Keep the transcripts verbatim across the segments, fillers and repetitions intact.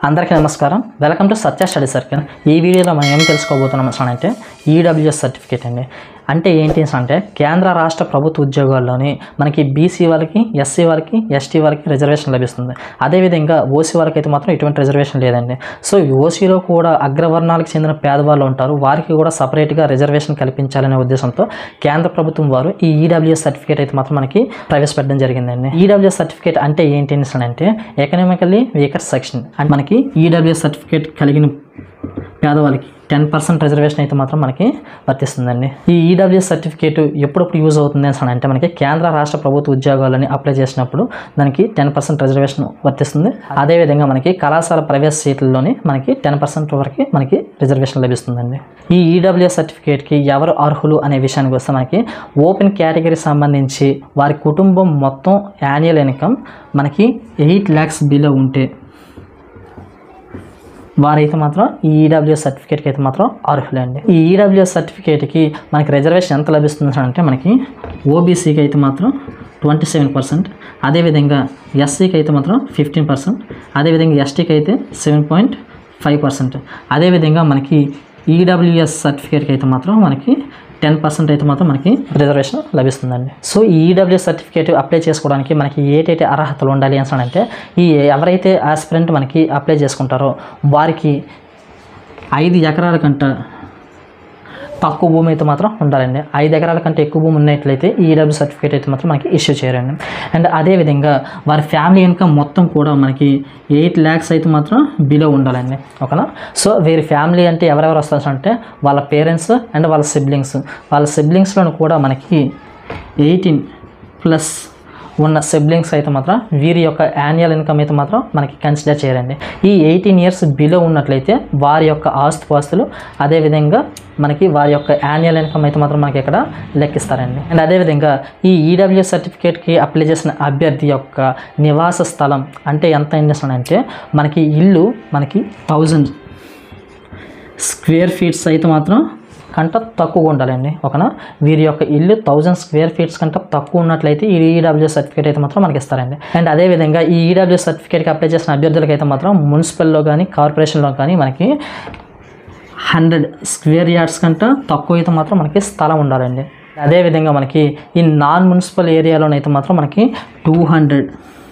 అందరికీ నమస్కారం. Welcome to Satya study circle. ఈ వీడియోలో మనం ఏం తెలుసుకోబోతున్నాం అంటే ఈడబ్ల్యూఎస్ సర్టిఫికేట్ అండి. అంటే ఏంటి అంటే కేంద్ర రాష్ట్ర ప్రభుత్వ ఉద్యోగాల్లోని మనకి బీసీ వాళ్ళకి, ఎస్సీ వాళ్ళకి, ఎస్టీ వాళ్ళకి రిజర్వేషన్ లభిస్తుంది. అదేవిధంగా ఓసీ వాళ్ళకి అయితే మాత్రం ఎటువంటి రిజర్వేషన్ లేదండి. సో ఓసీలో కూడా అగ్రవర్ణాలకు చెందిన పేదవాళ్ళు ఉంటారు, వారికి కూడా సపరేట్గా రిజర్వేషన్ కల్పించాలనే ఉద్దేశంతో కేంద్ర ప్రభుత్వం వారు ఈ ఈడబ్ల్యూఎస్ సర్టిఫికేట్ అయితే మాత్రం మనకి ప్రవేశపెట్టడం జరిగిందండి. ఈడబ్ల్యూఎస్ సర్టిఫికేట్ అంటే ఏంటి అంటే ఎకనామికల్లీ వీకర్ సెక్షన్ అండ్ మనకి ఈడబ్ల్యూఎస్ సర్టిఫికేట్ కలిగిన పేదవాళ్ళకి టెన్ పర్సెంట్ రిజర్వేషన్ అయితే మాత్రం మనకి వర్తిస్తుందండి. ఈ ఈడబ్ల్యూఎస్ సర్టిఫికేట్ ఎప్పుడప్పుడు యూజ్ అవుతుంది అని అంటే మనకి కేంద్ర రాష్ట్ర ప్రభుత్వ ఉద్యోగాలని అప్లై చేసినప్పుడు దానికి టెన్ పర్సెంట్ రిజర్వేషన్ వర్తిస్తుంది. అదేవిధంగా మనకి కళాశాల ప్రవేశ సీట్లలోని మనకి టెన్ పర్సెంట్ వరకు మనకి రిజర్వేషన్ లభిస్తుందండి. ఈ ఈడబ్ల్యూఎస్ సర్టిఫికేట్కి ఎవరు అర్హులు అనే విషయానికి వస్తే మనకి ఓపెన్ కేటగిరీ సంబంధించి వారి కుటుంబం మొత్తం యాన్యువల్ ఇన్కమ్ మనకి ఎయిట్ ల్యాక్స్ బిలో ఉంటే వారైతే మాత్రం ఈ ఈడబ్ల్యూఎస్ సర్టిఫికేట్కి అయితే మాత్రం అర్హులే అండి. ఈ ఈడబ్ల్యూఎస్ సర్టిఫికేట్కి మనకి రిజర్వేషన్ ఎంత లభిస్తుంది అంటే మనకి ఓబీసీకి అయితే మాత్రం ట్వంటీ సెవెన్ పర్సెంట్, అదేవిధంగా ఎస్సీకి అయితే మాత్రం ఫిఫ్టీన్ పర్సెంట్, అదేవిధంగా ఎస్టీకి అయితే సెవెన్ పాయింట్ ఫైవ్ పర్సెంట్, అదేవిధంగా మనకి ఈడబ్ల్యూఎస్ సర్టిఫికేట్కి అయితే మాత్రం మనకి టెన్ పర్సెంట్ అయితే మాత్రం మనకి రిజర్వేషన్ లభిస్తుందండి. సో ఈ ఈడబ్ల్యూఎస్ సర్టిఫికేట్ అప్లై చేసుకోవడానికి మనకి ఏటైతే అర్హతలు ఉండాలి అని అంటే ఈ ఎవరైతే ఆస్పిరెంట్ మనకి అప్లై చేసుకుంటారో వారికి ఐదు ఎకరాల కంటే తక్కువ భూమి అయితే మాత్రం ఉండాలండి. ఐదు ఎకరాల కంటే ఎక్కువ భూమి ఉన్నట్లయితే ఈ ఈడబ్ల్యూ సర్టిఫికేట్ అయితే మాత్రం మనకి ఇష్యూ చేయరండి. అండ్ అదేవిధంగా వారి ఫ్యామిలీ ఇన్కమ్ మొత్తం కూడా మనకి ఎయిట్ ల్యాక్స్ అయితే మాత్రం బిలో ఉండాలండి. ఓకేనా. సో వీరి ఫ్యామిలీ అంటే ఎవరెవరు వస్తారు అంటే వాళ్ళ పేరెంట్స్ అండ్ వాళ్ళ సిబ్లింగ్స్. వాళ్ళ సిబ్లింగ్స్లో కూడా మనకి ఎయిటీన్ ప్లస్ ఉన్న సిబ్లింగ్స్ అయితే మాత్రం వీరి యొక్క యాన్యువల్ ఇన్కమ్ అయితే మాత్రం మనకి కన్సిడర్ చేయరండి. ఈ ఎయిటీన్ ఇయర్స్ బిలో ఉన్నట్లయితే వారి యొక్క ఆస్తుపాస్తులు అదేవిధంగా మనకి వారి యొక్క యాన్యువల్ ఇన్కమ్ అయితే మాత్రం మనకి ఇక్కడ లెక్కిస్తారండి. అండ్ అదేవిధంగా ఈ ఈడబ్ల్యూఎస్ సర్టిఫికేట్కి అప్లై చేసిన అభ్యర్థి యొక్క నివాస స్థలం అంటే ఎంత అంటే మనకి ఇల్లు మనకి థౌజండ్ స్క్వేర్ ఫీట్స్ అయితే మాత్రం కంటే తక్కువగా ఉండాలండి. ఓకేనా. వీరి యొక్క ఇల్లు థౌజండ్ స్క్వేర్ ఫీట్స్ కంటే తక్కువ ఉన్నట్లయితే ఈ ఈడబ్ల్యూఎస్ సర్టిఫికేట్ అయితే మాత్రం మనకి ఇస్తారండి. అండ్ అదేవిధంగా ఈ ఈడబ్ల్యూఎస్ సర్టిఫికేట్కి అప్లై చేసిన అభ్యర్థులకి అయితే మాత్రం మున్సిపల్లో కానీ కార్పొరేషన్లో కానీ మనకి హండ్రెడ్ స్క్వేర్ యార్డ్స్ కంటే తక్కువ అయితే మాత్రం మనకి స్థలం ఉండాలండి. అదేవిధంగా మనకి ఈ నాన్ మున్సిపల్ ఏరియాలోనైతే మాత్రం మనకి టూ హండ్రెడ్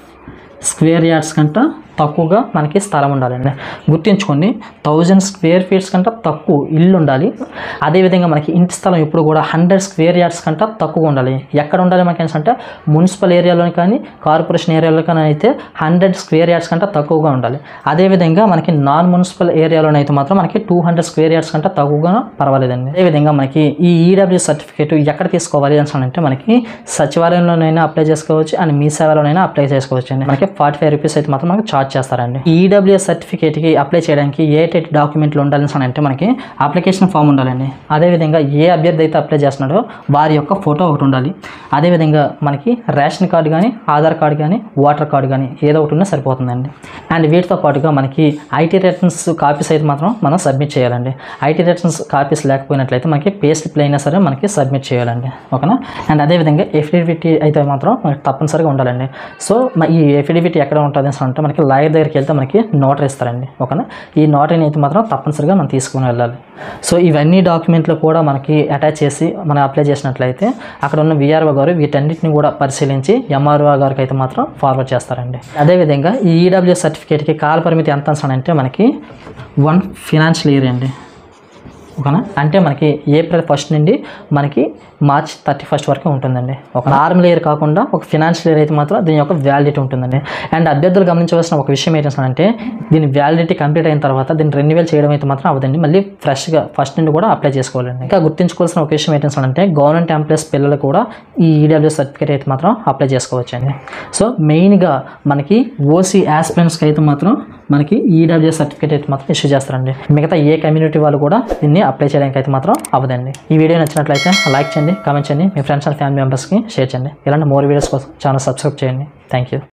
స్క్వేర్ యార్డ్స్ కంటే తక్కువగా మనకి స్థలం ఉండాలండి. గుర్తుంచుకోండి, థౌజండ్ స్క్వేర్ ఫీట్స్ కంటే తక్కువ ఇల్లు ఉండాలి. అదేవిధంగా మనకి ఇంటి స్థలం ఇప్పుడు కూడా హండ్రెడ్ స్క్వేర్ యార్డ్స్ కంటే తక్కువ ఉండాలి. ఎక్కడ ఉండాలి మనకి అంటే మున్సిపల్ ఏరియాలో కానీ కార్పొరేషన్ ఏరియాలో కానీ అయితే హండ్రెడ్ స్క్వేర్ యార్డ్స్ కంటే తక్కువగా ఉండాలి. అదేవిధంగా మనకి నాన్ మున్సిపల్ ఏరియాలోనైతే మాత్రం మనకి టూ హండ్రెడ్ స్క్వేర్ యార్డ్స్ కంటే తక్కువగా పర్వాలేదండి. అదేవిధంగా మనకి ఈ ఈడబ్ల్యూ సర్టిఫికేట్ ఎక్కడ తీసుకోవాలి అంటే మనకి సచివాలయంలోనైనా అప్లై చేసుకోవచ్చు అండ్ మీ సేవలోనైనా అప్లై చేసుకోవచ్చు అండి. మనకి ఫార్టీ ఫైవ్ రూపీస్ అయితే మాత్రం మనకి చార్జ్ చేస్తారండి. ఈడబ్ల్యూఎస్ సర్టిఫికేట్కి అప్లై చేయడానికి ఏ టైప్ డాక్యుమెంట్లు ఉండాలి అంటే మనకి అప్లికేషన్ ఫామ్ ఉండాలండి. అదేవిధంగా ఏ అభ్యర్థి అయితే అప్లై చేస్తున్నాడో వారి యొక్క ఫోటో ఒకటి ఉండాలి. అదేవిధంగా మనకి రేషన్ కార్డు కానీ ఆధార్ కార్డు కానీ ఓటర్ కార్డు కానీ ఏదో ఒకటి ఉన్నా సరిపోతుందండి. అండ్ వీటితో పాటుగా మనకి ఐటీ రిటర్న్స్ కాపీస్ అయితే మాత్రం మనం సబ్మిట్ చేయాలండి. ఐటీ రిటర్న్స్ కాపీస్ లేకపోయినట్లయితే మనకి పేస్ట్ ప్లే అయినా సరే మనకి సబ్మిట్ చేయాలండి. ఓకేనా. అండ్ అదేవిధంగా ఎఫిడవిట్ అయితే మాత్రం మనకి తప్పనిసరిగా ఉండాలండి. సో ఈ ఎఫిడవిట్ ఎక్కడ ఉంటుంది అంటే మనకి లాయర్ దగ్గరికి వెళ్తే మనకి నోటరీ ఇస్తారండి. ఓకేనా. ఈ నోటరీని అయితే మాత్రం తప్పనిసరిగా మనం తీసుకుని వెళ్ళాలి. సో ఇవన్నీ డాక్యుమెంట్లు కూడా మనకి అటాచ్ చేసి మనం అప్లై చేసినట్లయితే అక్కడ ఉన్న విఆర్ఓ గారు వీటన్నిటిని కూడా పరిశీలించి ఎంఆర్ఓ గారికి అయితే మాత్రం ఫార్వర్డ్ చేస్తారండి. అదేవిధంగా ఈ ఈడబ్ల్యూ సర్టిఫికేట్కి కాల పరిమితి ఎంత అంటే మనకి వన్ ఫినాన్షియల్ ఇయర్ అండి. ఓకేనా. అంటే మనకి ఏప్రిల్ ఫస్ట్ నుండి మనకి మార్చ్ థర్టీ ఫస్ట్ వరకు ఉంటుందండి. ఒక నార్మల్ ఇయర్ కాకుండా ఒక ఫినాన్షియల్ ఇయర్ అయితే మాత్రం దీని యొక్క వ్యాలిడిటీ ఉంటుందండి. అండ్ అభ్యర్థులు గమనించవలసిన ఒక విషయం ఏంటంటే దీని వ్యాలిడిటీ కంప్లీట్ అయిన తర్వాత దీన్ని రెన్యువల్ చేయడం అయితే మాత్రం అవదండి. మళ్ళీ ఫ్రెష్గా ఫస్ట్ నుండి కూడా అప్లై చేసుకోవాలండి. ఇంకా గుర్తుంచుకోవాల్సిన ఒక విషయం ఏంటంటే గవర్నమెంట్ ఎంప్లాయీస్ పిల్లలు కూడా ఈ ఈడబ్ల్యూ సర్టిఫికేట్ అయితే మాత్రం అప్లై చేసుకోవచ్చండి. సో మెయిన్గా మనకి ఓసీ ఆస్పిరెంట్స్కి అయితే మాత్రం మనకి ఈడబ్ల్యూ సర్టిఫికేట్ అయితే మాత్రం ఇష్యూ చేస్తారండి. మిగతా ఏ కమ్యూనిటీ వాళ్ళు కూడా దీన్ని అప్లై చేయడానికి అయితే మాత్రం అవ్వదండి. ఈ వీడియో నచ్చినట్లయితే లైక్ చేయండి, కామెంట్ చేయండి, మీ ఫ్రెండ్స్ అండ్ ఫ్యామిలీ మెంబర్స్కి షేర్ చేయండి. ఇలాంటి మోర్ వీడియోస్ కోసం ఛానల్ సబ్స్క్రైబ్ చేయండి. Thank you.